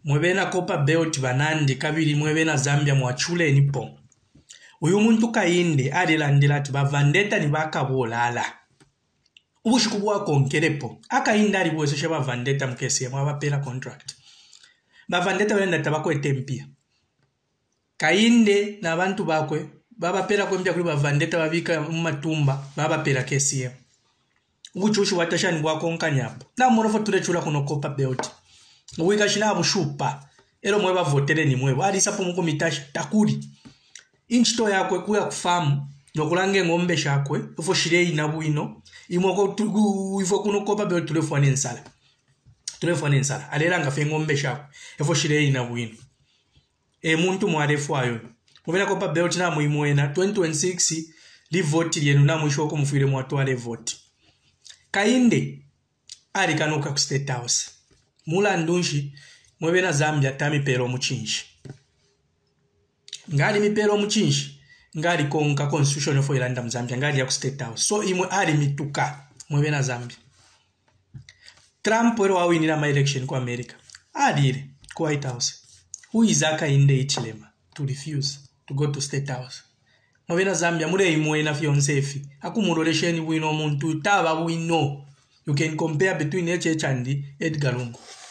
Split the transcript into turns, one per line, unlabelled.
mwebena kopa belt banandi kabiri mwebena Zambia mwachule nipo uyu muntu Kainde alilandira ati bavandeta ni bakabolala ubushiku bwako nkerepo Akainde ali bweseshe bavandeta mkesi mwabapela contract bavandeta wenda tabako etempia Kainde na abantu bakwe babapela kwembya kuri bavandeta babika mumatumba babapela kesi ubuchushu watashani bwako nkanyapo na morofo tulechula kuno kopa belt Uwika shina bushupa ero mweba votere ni mweba ali sapo muko mitasha takuri inchito yakwe kuya kufamu nokulange ngombe shakwe ufo shirei na buino imoko tugu ifo kuno kopa belt tulefone nsala aleranga fe ngombe shakwe ufo shirei na buino muntu mwarefu ayo mubena kopa belt na muimwena 2026 li vote yenu na mwisho ko mufire mwatwale vote Kainde ali kanuka ku State House mula ndunshi mwebena Zambia tami pero muchinshi ngali mipero muchinshi ngali konka constitution of Iranda Zambia ngali ya ku State House so imwe ali mituka mwebena Zambia Trump wero awinira ma election ku America adire ku White House who is Kainde ichilema to refuse to go to State House mwebena Zambia mure imwe na fiancefi akumurolesheni bwino muntu taba bwino you can compare between HH and Edgar Lungu